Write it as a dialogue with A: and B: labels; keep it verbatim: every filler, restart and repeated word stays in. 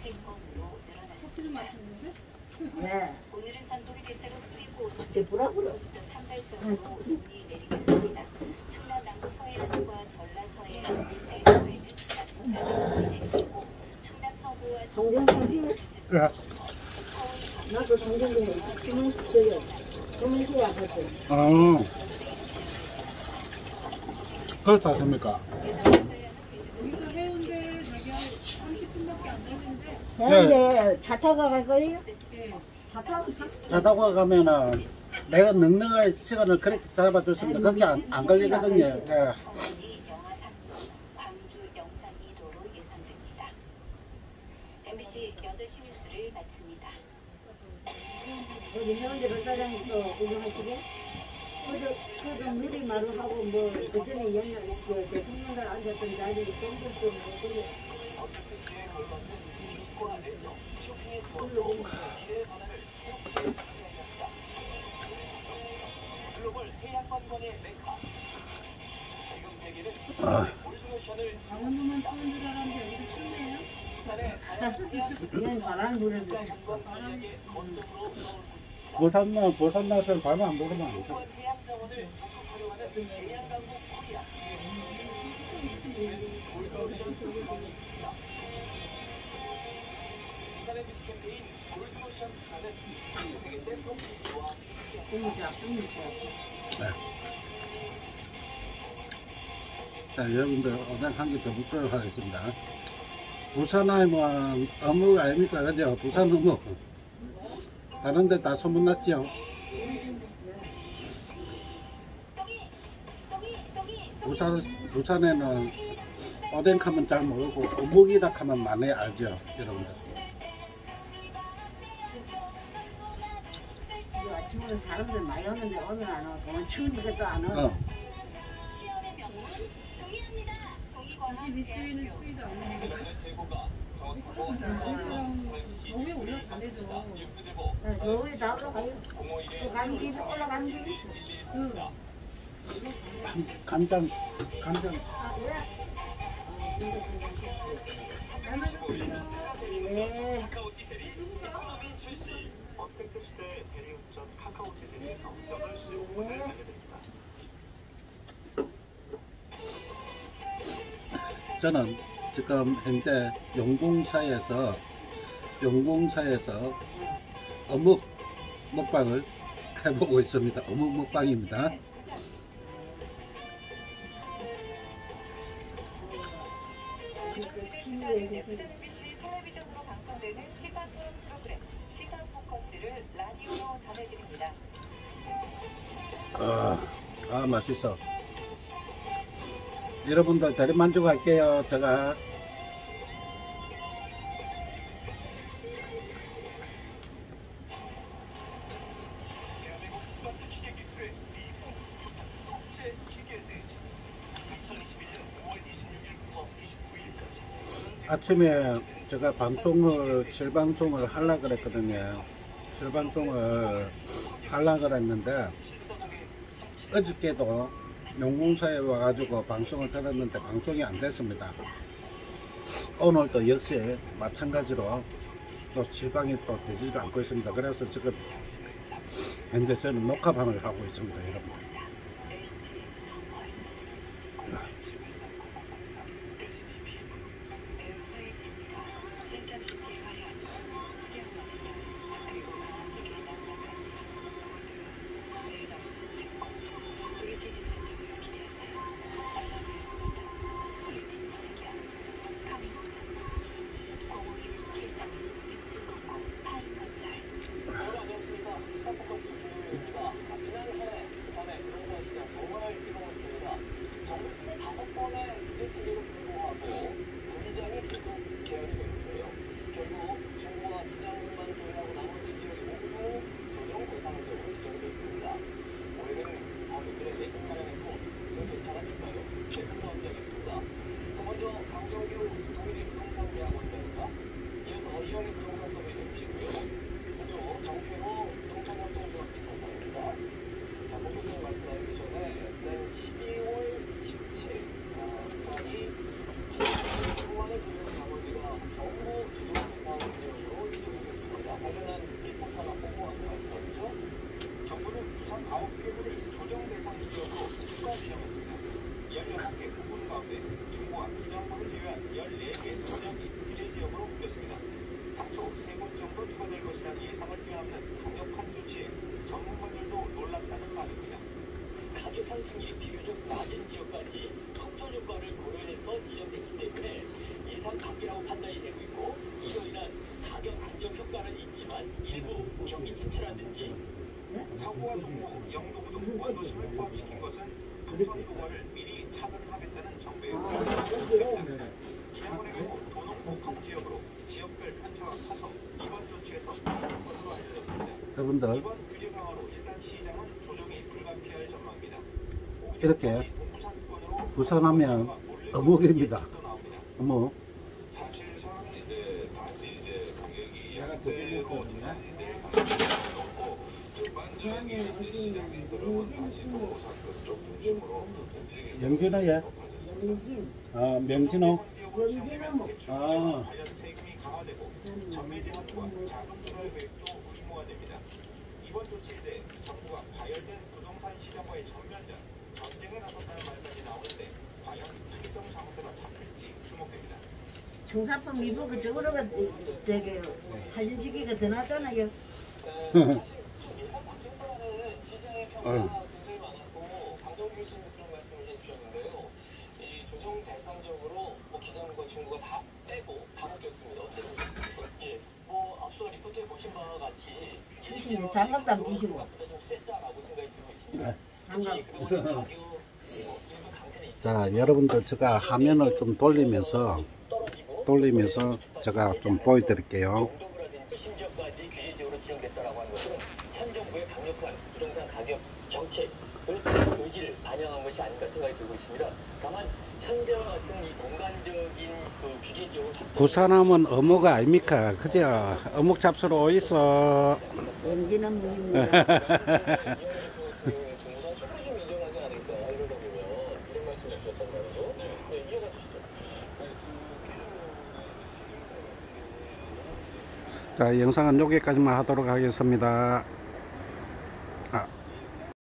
A: 커피도 맛있는데?
B: 네.
C: 오늘은 산돌이 대체로 흐리고
B: 그때 불어불어.
C: 산발적으로 눈이 내리겠습니다. 충남 남부 서해안과 전라서해 제주도에는 낮은 가능성이 있고 충남 서부와
B: 송정선이
D: 예.
B: 나도 송정선에 주문시켜요. 주문시켜 아팠어.
D: 아. 그렇다 하십니까?
A: 여기서 해운대 자기야 삼십 분밖에 안 걸리는데.
B: 해운대 차 타고 갈 거예요?
A: 네.
B: 차 타고 가.
D: 자 타고 가면은 내가 넉넉한 시간을 그렇게 잡아줬습니다. 그렇게 안, 안 걸리거든요. 예.
C: 영하 삼 도, 광주 영상 이 도로 예상됩니다. 엠비씨 여덟 시 뉴스를 마칩니다.
B: 여기 해운대 백사장에서 구경하시게? 그저, 그저 누리마루하고 뭐, 그 전에 옛날 그 대통령들 앉았던 자리에 땡겼어. 뭐, 그래.
D: 아,
A: 강원도만 추운 줄 알았는데 여기도 춥네요.
B: 그냥 바람 불어서.
D: 부산, 부산 나서는 발만 안 보면 안 돼. 자, 여러분들 오늘 한 개 더 묻도록 하겠습니다. 부산 하면 어묵 아닙니까? 그죠? 부산 어묵. 다른 데 다 소문났죠? 부산, 부산에는 오뎅 하면 잘 모르고 어묵이다 하면 많이 알죠? 여러분들.
B: 아침에 사람들 많이 오는데 오늘 안 오고 오늘 추우니까 또 안 오고.
D: 어.
A: 사실 이 추위는 추위도 아닌데. 너무 올라가네죠.
B: 저기 다 올라가요. 또 가는 길에 올라가는 길이 있어. 응.
D: 간장, 간장.
B: 아, 예. 네.
D: 저는 지금 현재 용궁사에서 용궁사에서 어묵 먹방을 해보고 있습니다. 어묵 먹방입니다.
C: 엠비씨 텔레비전으로 방송되는 시각 프로그램 시각 포커스를 라디오로 전해드립니다.
D: 아, 아 맛있어. 여러분들 대리만족할게요. 제가 아침에 제가 방송을 실방송을 하려고 그랬거든요. 실방송을 하려고 그랬는데 어저께도 용궁사에 와가지고 방송을 들었는데 방송이 안 됐습니다. 오늘도 역시 마찬가지로 또 실방이 또 되지를 않고 있습니다. 그래서 지금 현재 저는 녹화방을 하고 있습니다. 여러분.
E: 가운데 중부와 기장부를 제외한 열네 개 지역이 규제 지역으로 묶였습니다. 당초 세 곳 정도 추가될 것이라는 예상을 뛰어넘는 강력한 조치에 전문가들도 놀랐다는 말입니다.
F: 가격 상승률이 비교적 낮은 지역까지 협조 효과를 고려해서 지정됐기 때문에 예상 밖이라고 판단이 되고 있고, 이로 인한 가격 안정 효과는 있지만 일부 경기 침체라든지
E: 서부와 동부, 영도부도 원도심을 포함시킨 것은 부선 도관을 미리 차단하겠다는 정부의 의지입니다. 지난번에 결국 도농 복합 지역으로 지역별 편차가 커서 이번 조치에서 바뀔 것으로 알려졌습니다.
D: 여러분들
E: 이번 규제 강화로 일단 시장은 조정이 불가피할 전망입니다.
D: 이렇게 부산하면 어묵입니다. 어묵.
E: 사실상 이제 다시 이제 가격이 약대로 전환될 가능성이 높고 전반적인 시장의 흐름은 다시 또 상급 쪽 중심으로 움직이게
D: 명진어예?
B: 명진,
D: 아, 명진어?
B: 명진어묵.
D: 아,
E: 관련 세금이 강화되고 전매 제한과 자금 조달 계획도 의무화됩니다. 이번 조치에 대해 정부가 과열된 부동산 시장과의 전면전, 전쟁에 나섰다는 말까지 나오는데 과연 특이성 상태가 잡힐지 주목됩니다.
B: 청사포 미국 그쪽으로가 저기 사진 찍기가 더 낫잖아요.
D: 아유.
F: 굉장히 많았고, 강정 교수님 그런 말씀을 해주셨는데요. 이 조정 대상적으로 뭐 기장과 중구가 다 빼고 다 바뀌었습니다. 어떻게 보셨습니까? 예, 뭐 앞서 리포트에 보신 바와 같이
B: 출신은 장갑도 안 끼시고.
F: 보다 좀 셌다라고 생각이 들고 있습니다.
D: 네.
B: 장갑.
F: 특히 그동안 가격 뭐 일부 강세는
D: 자, 여러분들 제가 화면을 좀 돌리면서
F: 떨어지고
D: 돌리면서 제가 좀 보여드릴게요.
F: 영도부라든지 심지어까지 규제 지역으로 지정됐다라고 하는 것은 현 정부의 강력한 부동산 가격 정책을 의지를 반영한 것이 아닐까 생각이 들고 있습니다. 다만 현재와 같은 이 공간적인 그 규제 지역을
D: 부산하면 어묵 아닙니까? 그죠? 어묵 잡수러 오이소.
B: 명진은 무입니다.
F: 정부가 최근에 좀 인정하지 않을까 이러다 보면 이런 말씀을 주셨단 말이죠. 네, 이해가 되시죠?
D: 자, 영상은 여기까지만 하도록 하겠습니다.